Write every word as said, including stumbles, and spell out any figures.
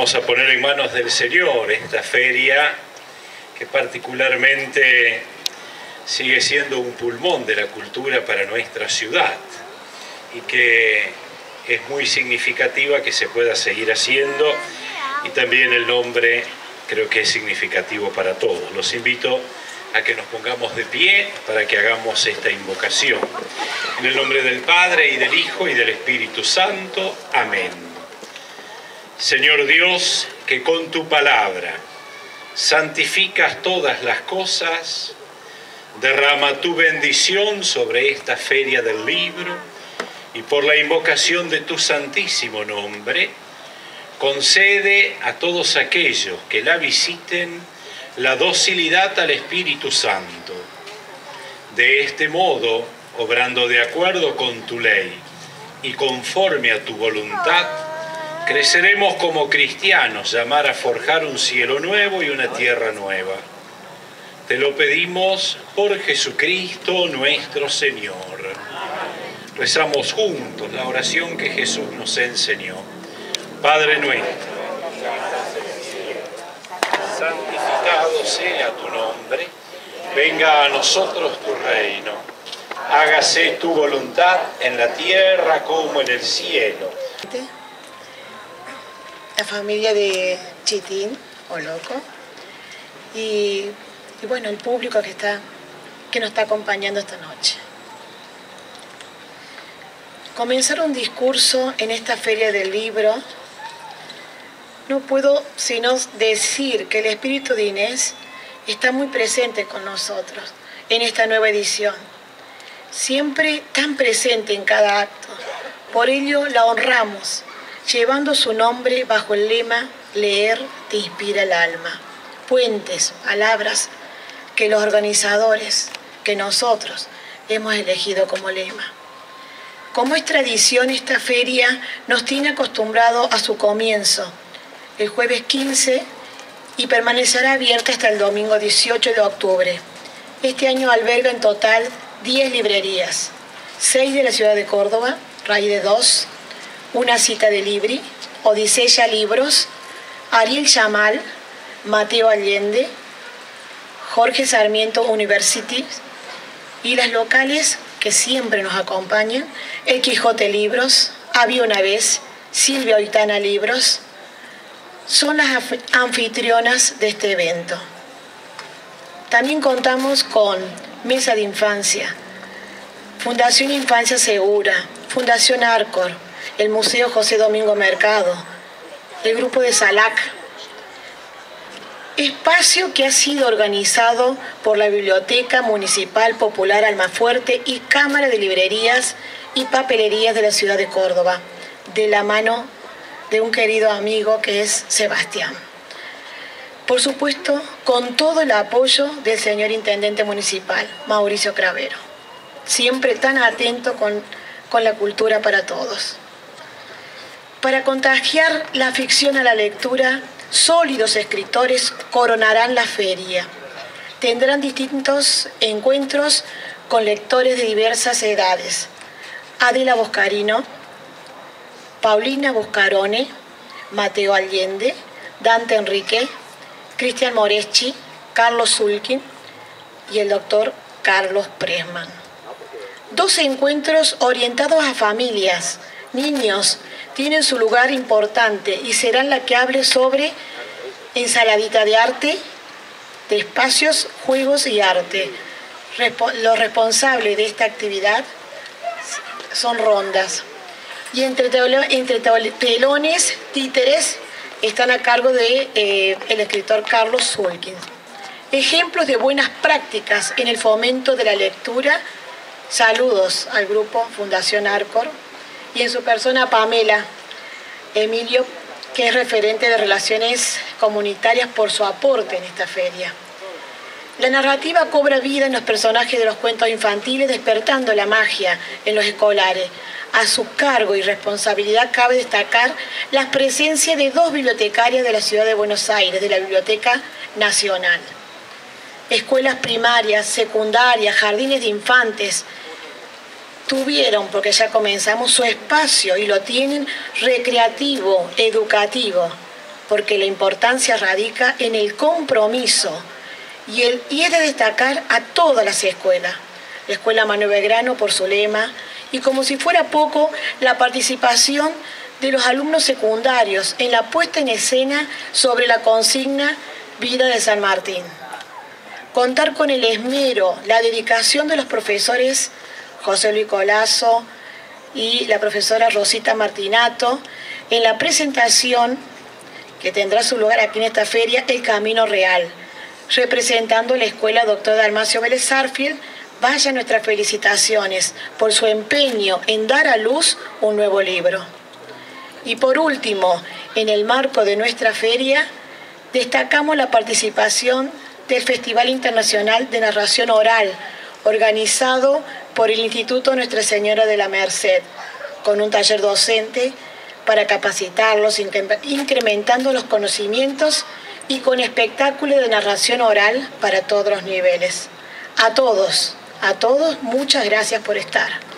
vamos a poner en manos del Señor esta feria que particularmente sigue siendo un pulmón de la cultura para nuestra ciudad y que es muy significativa que se pueda seguir haciendo, y también el nombre creo que es significativo para todos. Los invito a que nos pongamos de pie para que hagamos esta invocación. En el nombre del Padre, y del Hijo, y del Espíritu Santo. Amén. Señor Dios, que con tu palabra santificas todas las cosas, derrama tu bendición sobre esta feria del libro, y por la invocación de tu santísimo nombre, concede a todos aquellos que la visiten la docilidad al Espíritu Santo. De este modo, obrando de acuerdo con tu ley y conforme a tu voluntad, creceremos como cristianos, llamar a forjar un cielo nuevo y una tierra nueva. Te lo pedimos por Jesucristo nuestro Señor. Rezamos juntos la oración que Jesús nos enseñó. Padre nuestro, santificado sea tu nombre, venga a nosotros tu reino, hágase tu voluntad en la tierra como en el cielo. La familia de Chitín, o Loco, y, y bueno, el público que, está, que nos está acompañando esta noche. Comenzar un discurso en esta feria del libro, no puedo sino decir que el espíritu de Inés está muy presente con nosotros en esta nueva edición, siempre tan presente en cada acto. Por ello la honramos, llevando su nombre bajo el lema "Leer te inspira el alma". Puentes, palabras que los organizadores, que nosotros hemos elegido como lema. Como es tradición, esta feria nos tiene acostumbrado a su comienzo el jueves quince y permanecerá abierta hasta el domingo dieciocho de octubre. Este año alberga en total diez librerías, seis de la ciudad de Córdoba, Raíz de Dos, Una Cita de Libri, Odisea Libros, Ariel Yamal, Mateo Allende, Jorge Sarmiento University, y las locales que siempre nos acompañan: El Quijote Libros, Había una vez, Silvia Oitana Libros, son las anfitrionas de este evento. También contamos con Mesa de Infancia, Fundación Infancia Segura, Fundación Arcor, el Museo José Domingo Mercado, el Grupo de Salac. Espacio que ha sido organizado por la Biblioteca Municipal Popular Almafuerte y Cámara de Librerías y Papelerías de la ciudad de Córdoba, de la mano de un querido amigo que es Sebastián. Por supuesto, con todo el apoyo del señor Intendente Municipal, Mauricio Cravero, siempre tan atento con, con la cultura para todos. Para contagiar la ficción a la lectura, sólidos escritores coronarán la feria. Tendrán distintos encuentros con lectores de diversas edades: Adela Boscarino, Paulina Buscarone, Mateo Allende, Dante Enrique, Cristian Moreschi, Carlos Zulkin y el doctor Carlos Presman. Dos encuentros orientados a familias, niños, tienen su lugar importante y serán la que hable sobre ensaladita de arte, de espacios, juegos y arte. Respo- los responsables de esta actividad son rondas. Y entre, telo- entre telones, títeres, están a cargo de eh, el escritor Carlos Zulkin. Ejemplos de buenas prácticas en el fomento de la lectura. Saludos al grupo Fundación Arcor y en su persona Pamela Emilio, que es referente de Relaciones Comunitarias, por su aporte en esta feria. La narrativa cobra vida en los personajes de los cuentos infantiles, despertando la magia en los escolares. A su cargo y responsabilidad cabe destacar la presencia de dos bibliotecarias de la ciudad de Buenos Aires, de la Biblioteca Nacional. Escuelas primarias, secundarias, jardines de infantes tuvieron, porque ya comenzamos, su espacio y lo tienen recreativo, educativo, porque la importancia radica en el compromiso y, el, y es de destacar a todas las escuelas. La Escuela Manuel Belgrano por su lema, y como si fuera poco, la participación de los alumnos secundarios en la puesta en escena sobre la consigna Vida de San Martín. Contar con el esmero, la dedicación de los profesores José Luis Colazo y la profesora Rosita Martinato en la presentación que tendrá su lugar aquí en esta feria, El Camino Real, representando la Escuela Doctor Dalmacio Vélez Sarsfield. Vaya nuestras felicitaciones por su empeño en dar a luz un nuevo libro. Y por último, en el marco de nuestra feria, destacamos la participación del Festival Internacional de Narración Oral, organizado por el Instituto Nuestra Señora de la Merced, con un taller docente para capacitarlos, incrementando los conocimientos y con espectáculos de narración oral para todos los niveles. A todos, a todos, muchas gracias por estar.